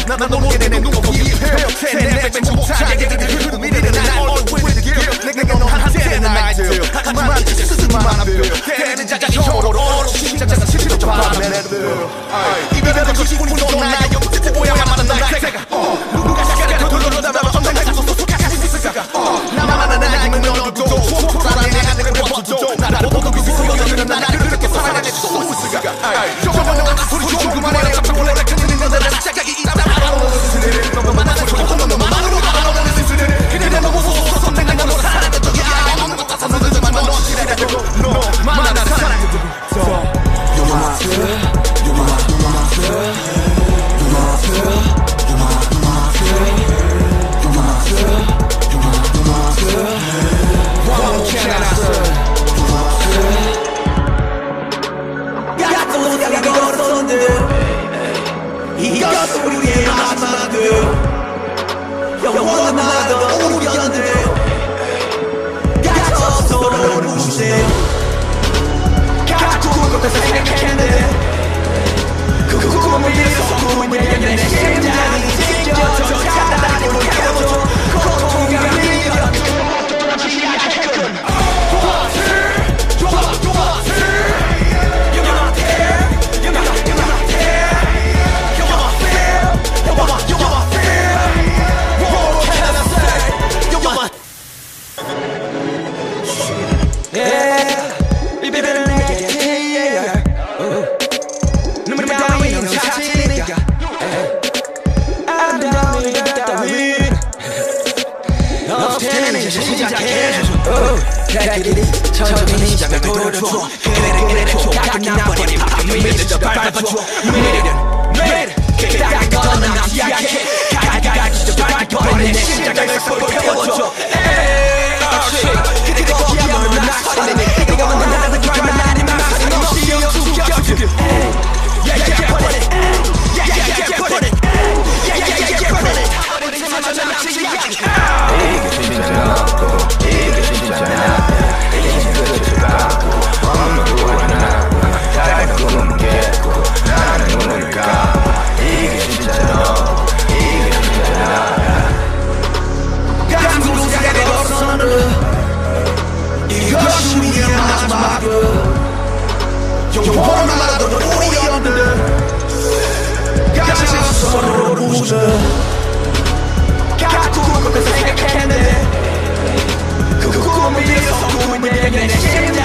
나도 모르게 내 눈곱이 헤어테 내 뱉지 못하게 그 미래는 날 얼굴에 길 내가 넌 한때는 나이트 하지만 스스로만 안 돼요 걔는 자기 혀로 심장자가 스치는 밤에 내들 이별을 90분도 나요 오해야만 나 내가 누가 시간을 돌려다가 언젠가 속삭일 수 있을까 나만 아니면 너도 사랑해 내가 벗어줘 나를 보고 비슷하게 나를 그렇게 사랑해 수 있을까 저번에 소리 좀 그만해 갑자기 원래 끊는 건데 자기 이따 너만 하는 소리 너만으로 알아보는 스스로를 그래 너무 무서워서 내가 너를 사랑해 저기 아무것도 못 따서 너만 넌지라고 너만 사랑해 You're my girl, you're my girl, you're my girl, you're my girl, you're my girl, you're my girl. What more can I say? You're my girl. 약속하게 걸었었는데 이것도 우리의 마지막을 영원하던 우리였는데 갇혀서 서로를 무시해 가꾸는 것에서 생각했는데 그 꿈을 위해서 꿈을 위해 내 심장이 찢겨져 차단하고 깨워줘 고통과 미련 그것도 시작했군 이별은 내게 눈물이 따위는 사치니까 아름다운 이별 따윈 없을 이제 시작해줘 갈길이 천천히 시작을 돌려줘 그래줘 가끔 나버린 바람 미래를 밟아줘 미래는 기다린 거는 남지 않게 갈갈지 밟아버린 내 심장을 불태워줘 그리고 기억을 낙서하는 네가 만든 나는 결말 나는 막상 없이 죽여주길 Yeah, put it Yeah, put it Yeah, put it 우리 세상은 낙지 않게 이게 진짜 나고 이게 진짜 나 이게 끝을 가고 엄마도 하나 다른 꿈은 깨고 나는 눈을 감아 이게 진짜 너 이게 진짜 나 감동 속에 벗어나는 이것이 우리의 마지막을 영원하던 우리였는데 갇혀서 서로를 무시해 가꾸는 것을 생각했는데 그 꿈을 위해서 꿈을 위해 내 심장